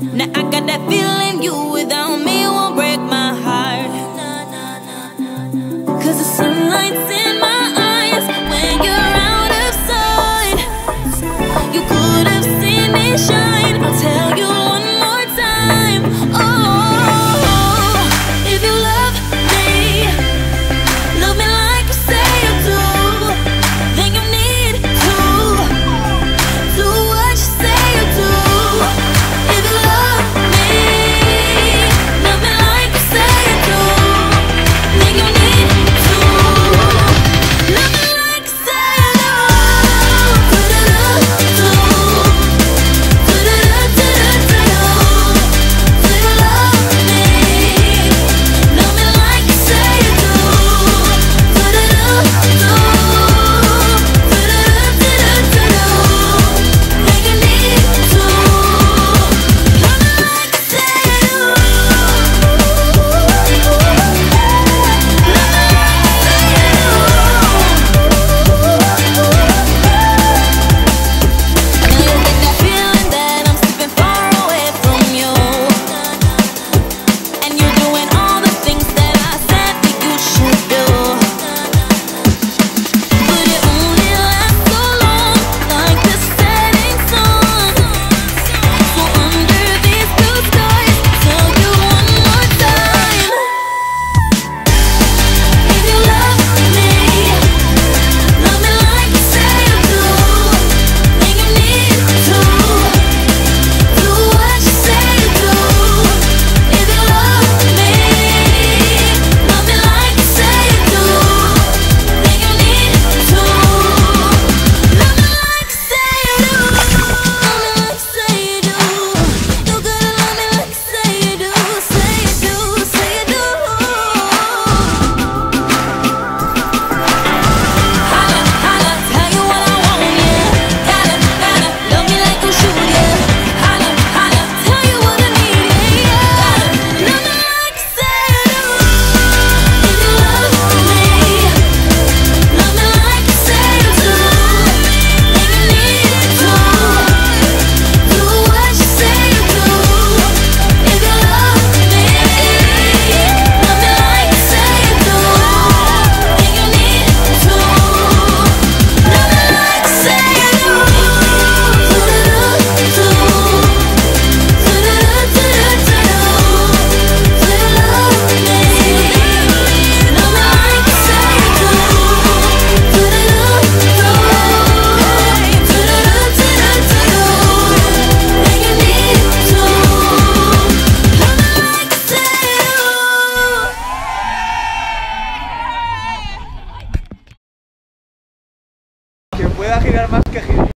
Now I got that feeling you without me won't break my heart. 'Cause the sunlight's in my eyes when you're out of sight. You could have seen me shine. I'll tell you one more time. Oh, if you love me like you say you do, then you need to do what you say you do. If you love me like you say you do, then you need to love me like you say you do. Quien pueda girar más que gire.